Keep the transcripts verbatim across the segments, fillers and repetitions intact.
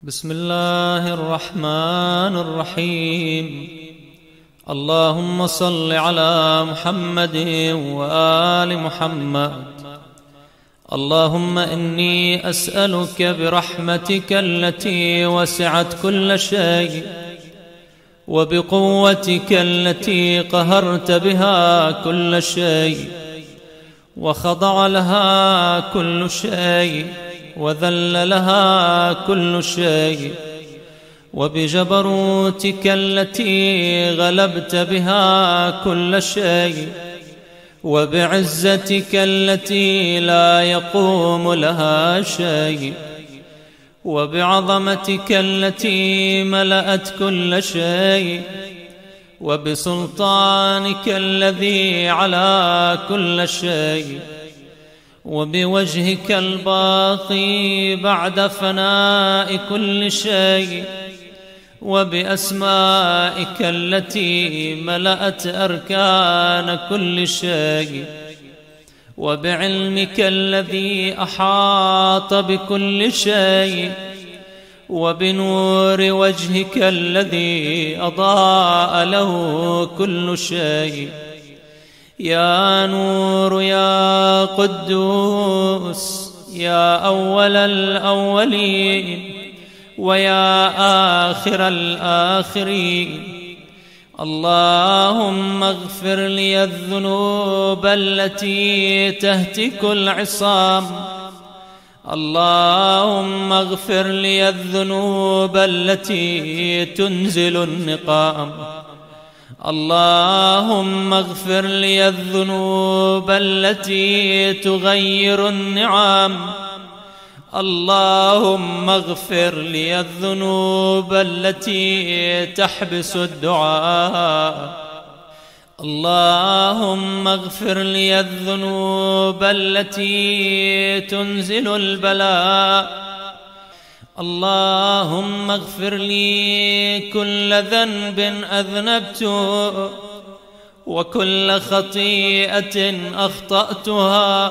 بسم الله الرحمن الرحيم. اللهم صل على محمد وآل محمد. اللهم إني أسألك برحمتك التي وسعت كل شيء وبقوتك التي قهرت بها كل شيء وخضع لها كل شيء وذل لها كل شيء، وبجبروتك التي غلبت بها كل شيء، وبعزتك التي لا يقوم لها شيء، وبعظمتك التي ملأت كل شيء، وبسلطانك الذي على كل شيء، وبوجهك الباقي بعد فناء كل شيء، وبأسمائك التي ملأت أركان كل شيء، وبعلمك الذي أحاط بكل شيء، وبنور وجهك الذي أضاء له كل شيء. يا نور يا قدوس يا أول الأولين ويا آخر الآخرين، اللهم اغفر لي الذنوب التي تهتك العصام، اللهم اغفر لي الذنوب التي تنزل النقام، اللهم اغفر لي الذنوب التي تغير النعم، اللهم اغفر لي الذنوب التي تحبس الدعاء، اللهم اغفر لي الذنوب التي تنزل البلاء، اللهم اغفر لي كل ذنب أذنبته وكل خطيئة أخطأتها،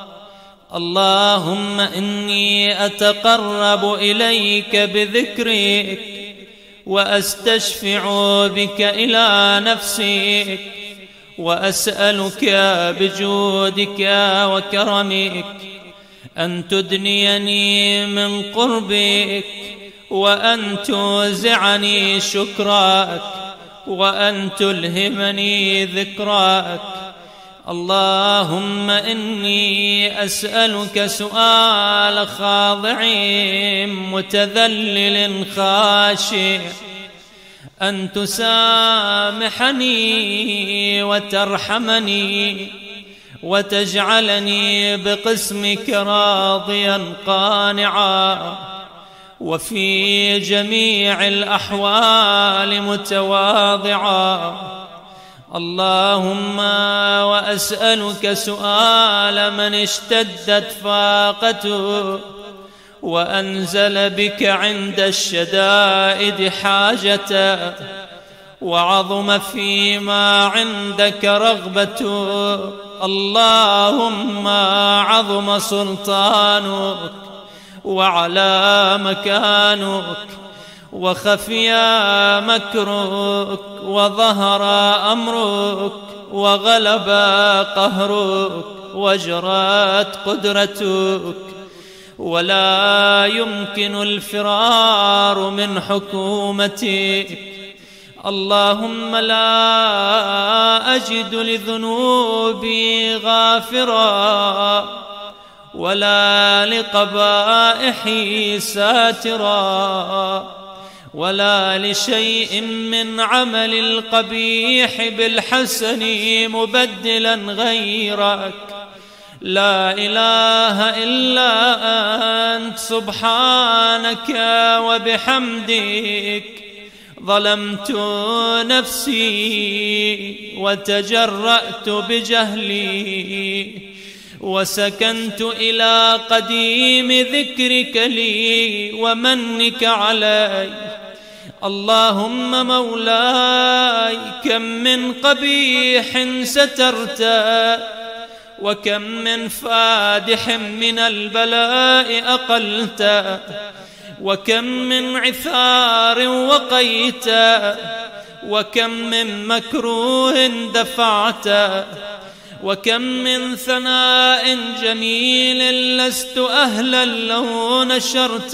اللهم إني أتقرب إليك بذكرك وأستشفع بك إلى نفسك، وأسألك بجودك وكرمك أن تدنيني من قربك، وأن توزعني شكرك، وأن تلهمني ذكرك. اللهم إني أسألك سؤال خاضع متذلل خاشع، أن تسامحني وترحمني وتجعلني بقسمك راضيا قانعا، وفي جميع الأحوال متواضعا. اللهم وأسألك سؤال من اشتدت فاقته وأنزل بك عند الشدائد حاجته، وعظم فيما عندك رغبته، اللهم عظم سلطانك وعلى مكانك وخفي مكرك وظهر أمرك وغلب قهرك وجرت قدرتك، ولا يمكن الفرار من حكومتك. اللهم لا أجد لذنوبي غافرا ولا لقبائحي ساترا ولا لشيء من عمل القبيح بالحسن مبدلا غيرك. لا إله إلا أنت سبحانك وبحمدك ظلمت نفسي وتجرأت بجهلي وسكنت إلى قديم ذكرك لي ومنك علي. اللهم مولاي كم من قبيح سترت وكم من فادح من البلاء أقلت، وكم من عثار وقيت، وكم من مكروه دفعت، وكم من ثناء جميل لست أهلا له نشرت.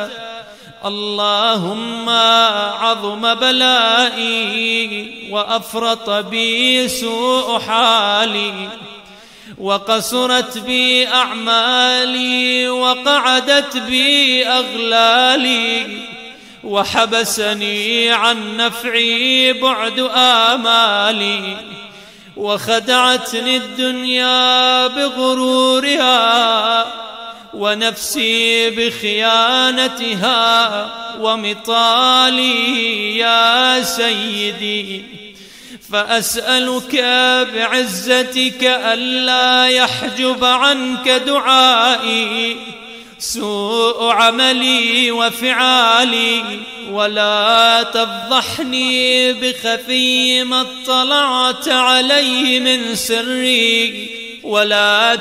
اللهم عظم بلائي وأفرط بي سوء حالي، وقصرت بي أعمالي وقعدت بي أغلالي، وحبسني عن نفعي بعد آمالي، وخدعتني الدنيا بغرورها ونفسي بخيانتها ومطالي يا سيدي. فأسألك بعزتك ألا يحجب عنك دعائي سوء عملي وفعالي، ولا تفضحني بخفي ما اطلعت عليه من سري، ولا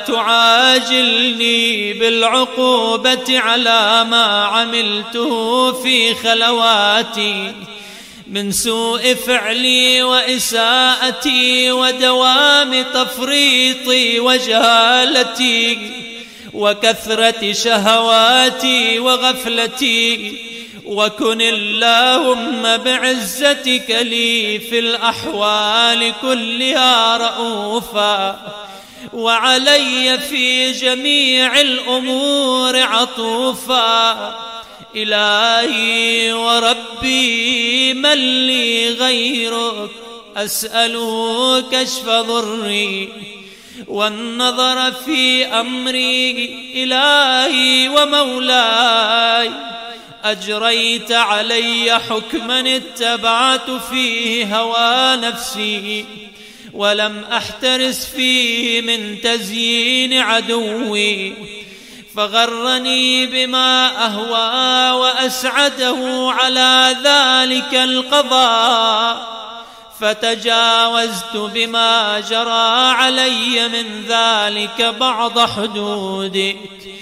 تعاجلني بالعقوبة على ما عملته في خلواتي من سوء فعلي وإساءتي ودوام تفريطي وجهالتي وكثرة شهواتي وغفلتي. وكن اللهم بعزتك لي في الأحوال كلها رؤوفا، وعلي في جميع الأمور عطوفا. إلهي وربي من لي غيرك، أسأله كشف ضري والنظر في أمري. إلهي ومولاي، أجريت علي حكما اتبعت فيه هوى نفسي، ولم أحترس فيه من تزيين عدوي، فغرني بما أهوى وأسعده على ذلك القضاء، فتجاوزت بما جرى علي من ذلك بعض حدودك،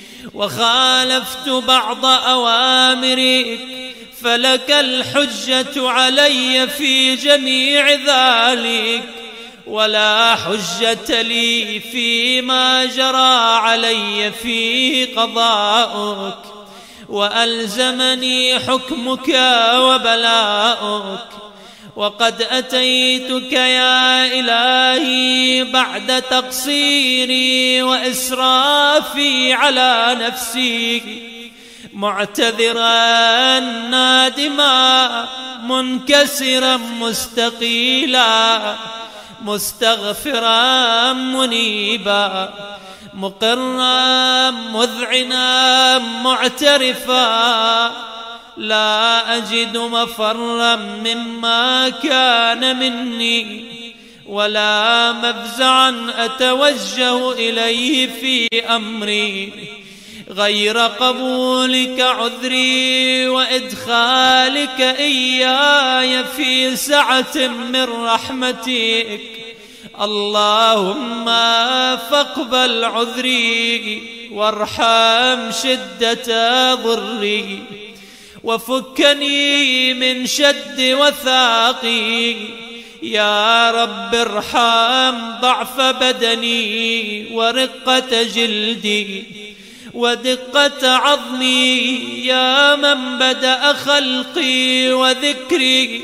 وخالفت بعض أوامرك، فلك الحجة علي في جميع ذلك، ولا حجة لي فيما جرى علي في قضاؤك. وألزمني حكمك وبلاؤك، وقد أتيتك يا إلهي بعد تقصيري وإسرافي على نفسي، معتذرا نادما منكسرا مستقيلا، مستغفرا منيبا، مقرا مذعنا معترفا، لا أجد مفرا مما كان مني، ولا مفزعا أتوجه إليه في أمري غير قبولك عذري وإدخالك إياي في سعة من رحمتك. اللهم فاقبل عذري وارحم شدة ضري، وفكني من شد وثاقي. يا رب ارحم ضعف بدني ورقة جلدي ودقة عظمي، يا من بدأ خلقي وذكري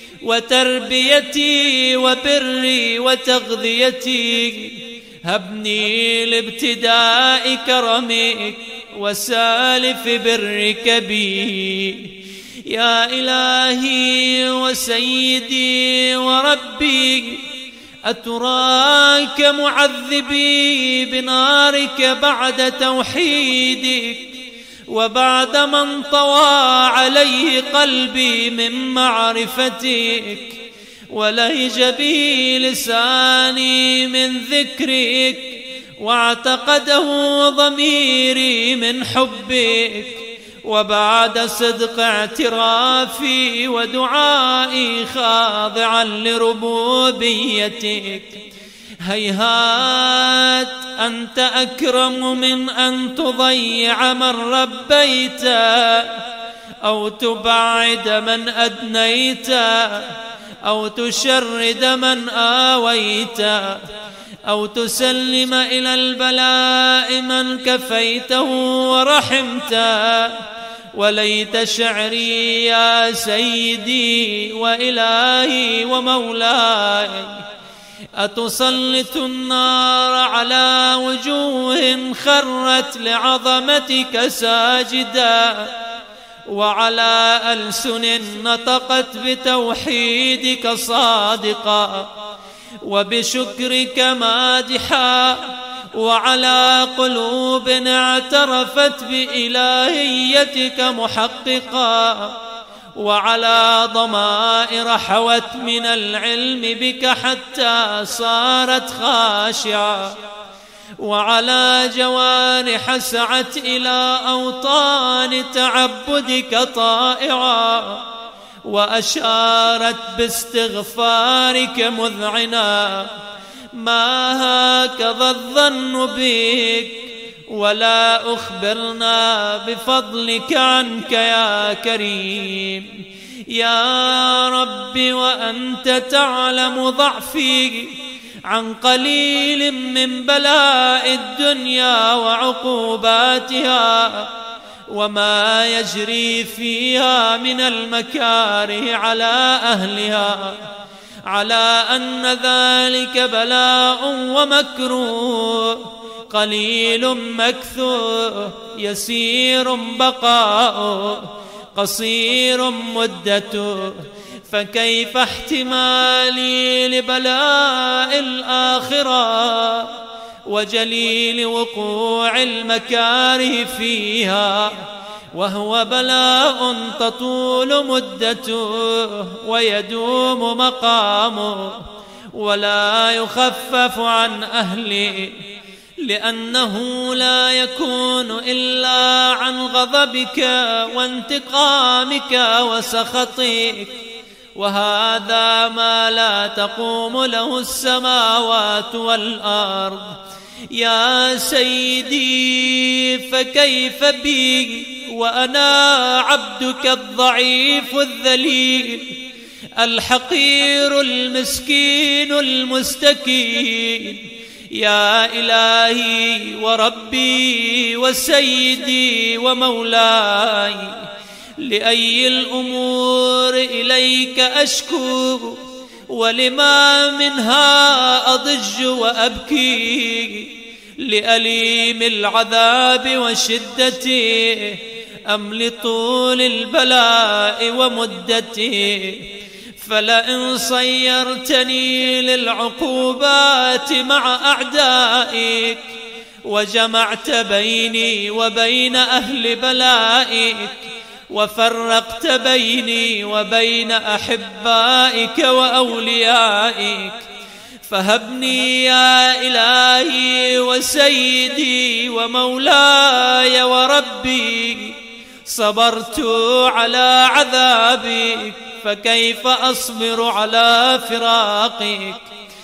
وتربيتي وبري وتغذيتي. هبني لابتداء كرمك وسالف برك بي. يا إلهي وسيدي وربي، أتراك معذبي بنارك بعد توحيدك، وبعد من طوى عليه قلبي من معرفتك، ولهج به لساني من ذكرك، واعتقده ضميري من حبك، وبعد صدق اعترافي ودعائي خاضعا لربوبيتك. هيهات أنت أكرم من أن تضيع من ربيت، أو تبعد من أدنيت أو تشرد من آويت أو تسلم إلى البلاء من كفيته ورحمت. وليت شعري يا سيدي وإلهي ومولاي أتسلط النار على وجوه خرت لعظمتك ساجدا، وعلى ألسن نطقت بتوحيدك صادقا وبشكرك مادحا، وعلى قلوب اعترفت بإلهيتك محققا، وعلى ضمائر حوت من العلم بك حتى صارت خاشعة، وعلى جوارح سعت إلى أوطان تعبدك طائعا، وأشارت باستغفارك مذعنا. ما هكذا الظن بك ولا أخبرنا بفضلك عنك يا كريم. يا رب وأنت تعلم ضعفي عن قليل من بلاء الدنيا وعقوباتها وما يجري فيها من المكاره على أهلها، على أن ذلك بلاء ومكروه قليل مكثوه يسير بقاؤه قصير مدته. فكيف احتمالي لبلاء الآخرة وجليل وقوع المكاره فيها، وهو بلاء تطول مدته ويدوم مقامه ولا يخفف عن أهله، لأنه لا يكون إلا عن غضبك وانتقامك وسخطك، وهذا ما لا تقوم له السماوات والأرض. يا سيدي فكيف بي وأنا عبدك الضعيف الذليل الحقير المسكين المستكين. يا إلهي وربي وسيدي ومولاي، لأي الأمور إليك أشكو ولما منها أضج وأبكي؟ لأليم العذاب وشدته أم لطول البلاء ومدته؟ فلئن صيرتني للعقوبات مع أعدائك وجمعت بيني وبين أهل بلائك وفرقت بيني وبين أحبائك وأوليائك، فهبني يا إلهي وسيدي ومولاي وربي. صبرت على عذابك فكيف أصبر على فراقك؟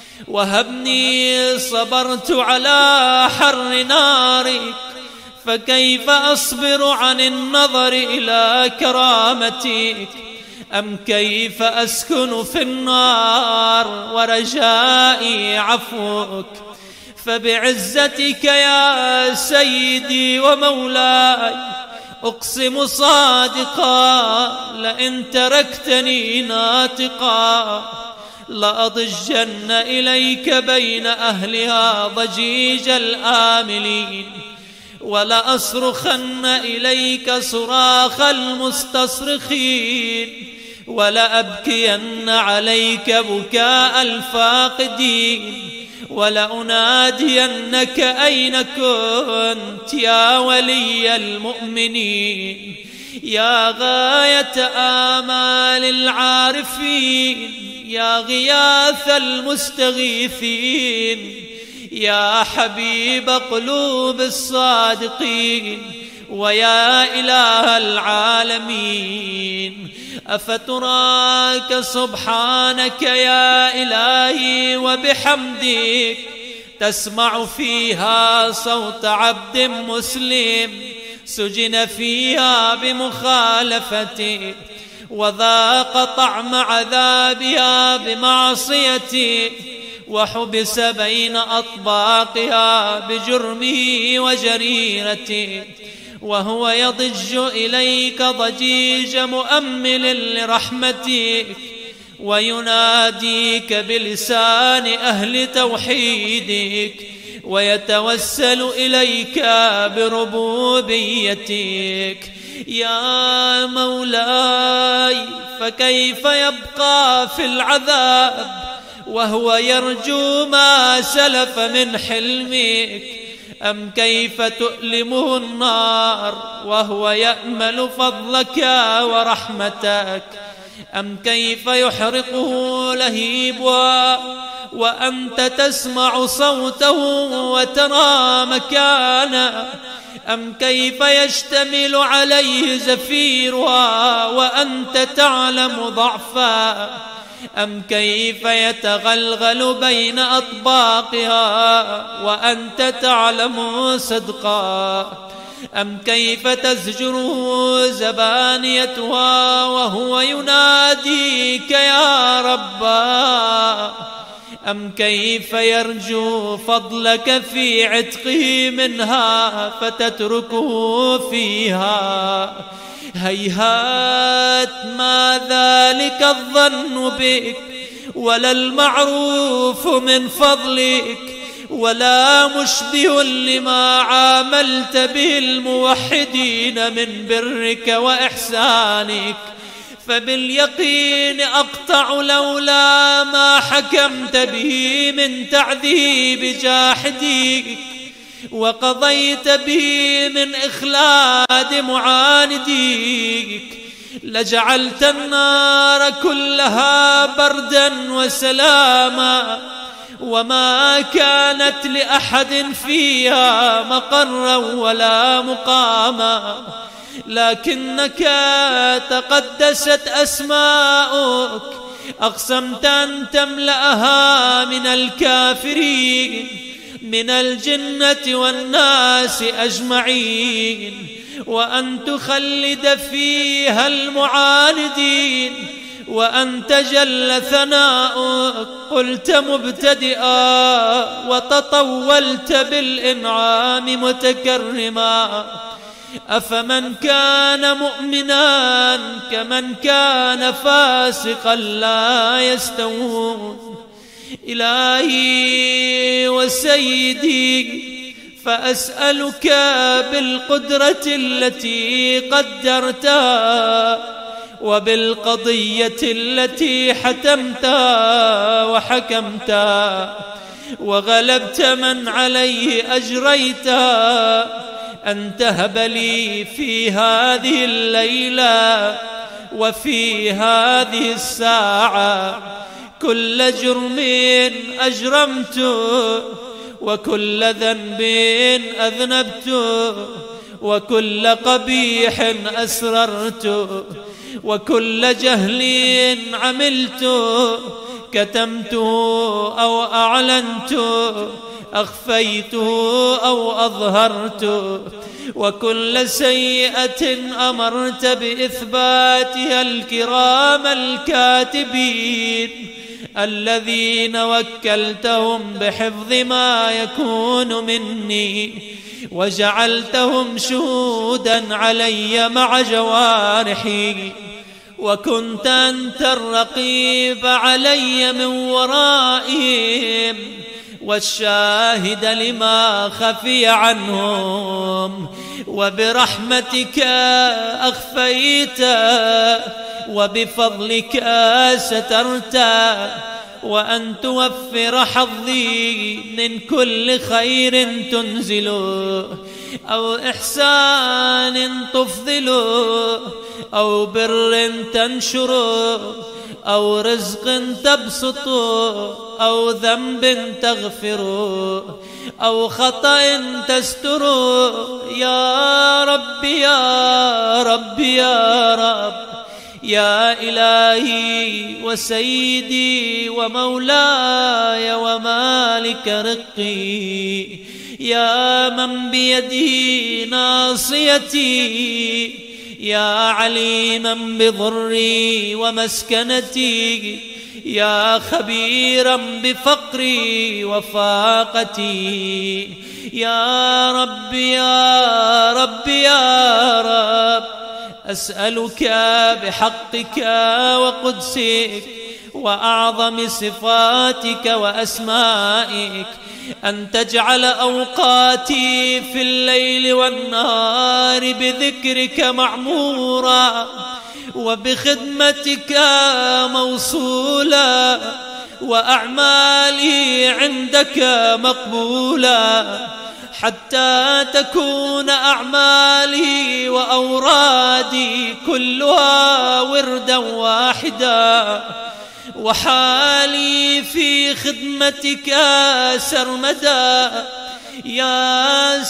وهبني صبرت على حر نارك فكيف أصبر عن النظر إلى كرامتك؟ أم كيف أسكن في النار ورجائي عفوك؟ فبعزتك يا سيدي ومولاي أقسم صادقا لئن تركتني ناطقا لأضجن إليك بين أهلها ضجيج الآملين، ولأصرخن إليك صراخ المستصرخين، ولأبكين عليك بكاء الفاقدين، ولأنادينك أين كنت يا ولي المؤمنين؟ يا غاية آمال العارفين، يا غياث المستغيثين، يا حبيب قلوب الصادقين، ويا إله العالمين. أفتراك سبحانك يا إلهي وبحمدك تسمع فيها صوت عبد مسلم سجن فيها بمخالفتي، وذاق طعم عذابها بمعصيتي، وحبس بين أطباقها بجرمه وجريرته، وهو يضج إليك ضجيج مؤمل لرحمتك، ويناديك بلسان أهل توحيدك، ويتوسل إليك بربوبيتك. يا مولاي، فكيف يبقى في العذاب وهو يرجو ما سلف من حلمك؟ أم كيف تؤلمه النار وهو يأمل فضلك ورحمتك؟ أم كيف يحرقه لهيبها وأنت تسمع صوته وترى مكانه؟ أم كيف يشتمل عليه زفيرها وأنت تعلم ضعفا؟ أم كيف يتغلغل بين أطباقها وأنت تعلم صدقا؟ أم كيف تزجره زبانيتها وهو يناديك يا ربا؟ أم كيف يرجو فضلك في عتقه منها فتتركه فيها؟ هيهات ما ذلك الظن بك، ولا المعروف من فضلك، ولا مشبه لما عاملت به الموحدين من برك وإحسانك. فباليقين أقطع لولا ما حكمت به من تعذيب جاحديك، وقضيت به من إخلاد معانديك، لجعلت النار كلها بردا وسلاما، وما كانت لأحد فيها مقرا ولا مقاما. لكنك تقدست أسماؤك، أقسمت أن تملأها من الكافرين من الجنة والناس أجمعين، وأن تخلد فيها المعاندين، وأنت جل ثناؤك قلت مبتدئا وتطولت بالإنعام متكرما. أفمن كان مؤمنا كمن كان فاسقا لا يستوون. إلهي وسيدي، فأسألك بالقدرة التي قدرتها، وبالقضية التي حتمتها وحكمتها وغلبت من عليه أجريتها، أن تهب لي في هذه الليلة وفي هذه الساعة كل جرم أجرمته، وكل ذنب أذنبته، وكل قبيح أسررته، وكل جهل عملته، كتمته أو أعلنته، أخفيته أو أظهرته، وكل سيئة أمرت بإثباتها الكرام الكاتبين الذين وكلتهم بحفظ ما يكون مني، وجعلتهم شهودا علي مع جوارحي، وكنت أنت الرقيب علي من ورائهم، والشاهد لما خفي عنهم، وبرحمتك أخفيت، وبفضلك سترت، وأن توفر حظي من كل خير تنزل، أو إحسان تفضل، أو بر تنشر، أو رزق تبسط، أو ذنب تغفر، أو خطأ تستر. يا رب يا رب يا رب، يا إلهي وسيدي ومولاي ومالك رقي، يا من بيده ناصيتي، يا عليما بضري ومسكنتي، يا خبيرا بفقري وفاقتي. يا رب يا رب يا رب، أسألك بحقك وقدسك وأعظم صفاتك وأسمائك أن تجعل أوقاتي في الليل والنهار بذكرك معمورا، وبخدمتك موصولا، وأعمالي عندك مقبولا، حتى تكون أعمالي وأورادي كلها وردا واحدا، وحالي في خدمتك سرمدا. يا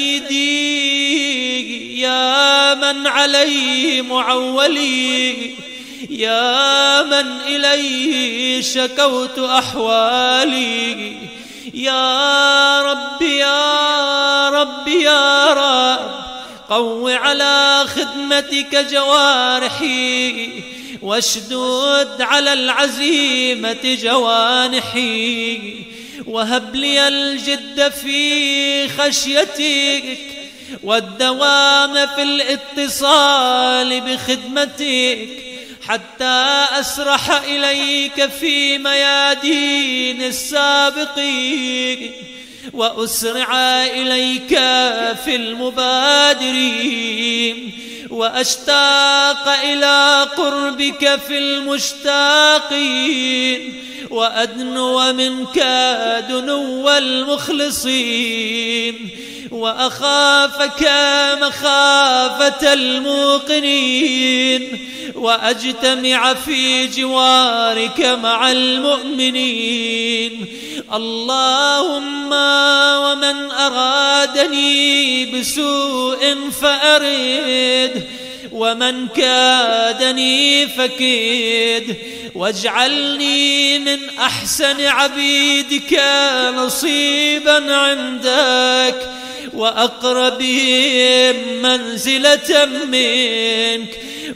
سيدي يا من عليه معولي، يا من إليه شكوت أحوالي، يا رب يا رب يا رب، قو على خدمتك جوارحي، واشدد على العزيمة جوانحي، وهب لي الجد في خشيتك والدوام في الاتصال بخدمتك، حتى أسرح إليك في ميادين السابقين، وأسرع إليك في المبادرين، وأشتاق إلى قربك في المشتاقين، وأدنو منك دنو المخلصين، وأخافك مخافة الموقنين، وأجتمع في جوارك مع المؤمنين. اللهم ومن أرادني بسوء فأرد، ومن كادني فكيد، واجعلني من أحسن عبيدك نصيبا عندك، وأقربهم منزلة منك،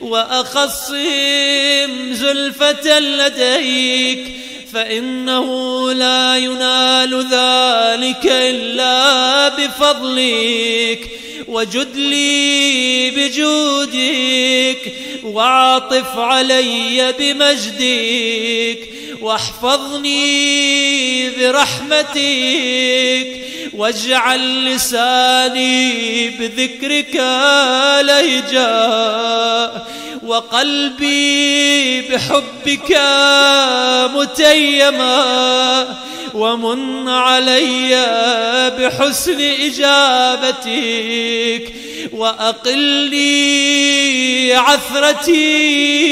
وأخصهم زلفة لديك، فإنه لا ينال ذلك إلا بفضلك. وجد لي بجودك، وعاطف علي بمجدك، واحفظني برحمتك، واجعل لساني بذكرك لهجا، وقلبي بحبك متيما، ومن علي بحسن إجابتك، وأقل لي عثرتي،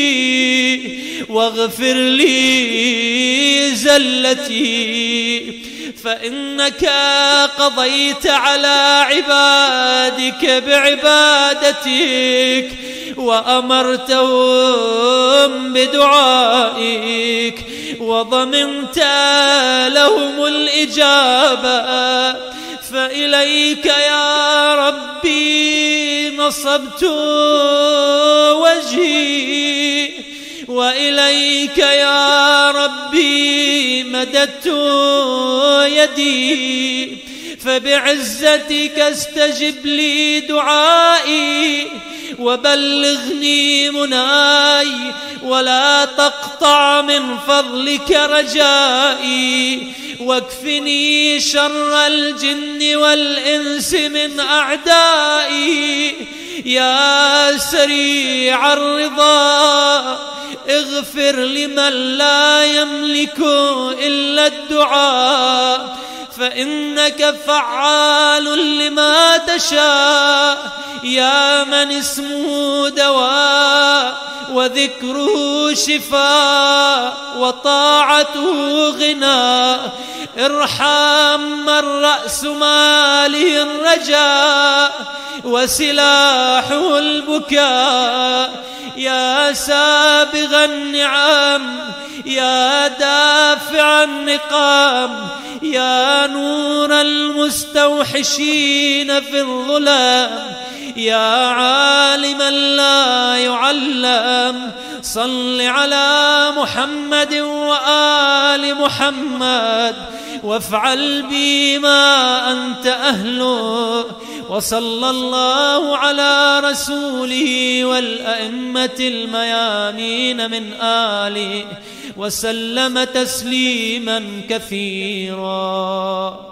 واغفر لي زلتي، فإنك قضيت على عبادك بعبادتك، وأمرتهم بدعائك، وضمنت لهم الإجابة. فإليك يا ربي نصبت وجهي، وإليك يا ربي مددت يدي، فبعزتك استجب لي دعائي، وبلغني مناي، ولا تقطع من فضلك رجائي، واكفني شر الجن والإنس من أعدائي. يا سريع الرضا اغفر لمن لا يملك إلا الدعاء، فإنك فعال لما تشاء. يا من اسمه دواء، وذكره شفاء، وطاعته غنى، ارحم من رأس ماله الرجاء، وسلاحه البكاء. يا سابغ النعم، يا دافع النقام، يا نور المستوحشين في الظلام، يا عالما لا يعلم، صل على محمد وآل محمد وافعل بي ما أنت أهله. وصلى الله على رسوله والأئمة الميامين من آله وسلم تسليما كثيرا.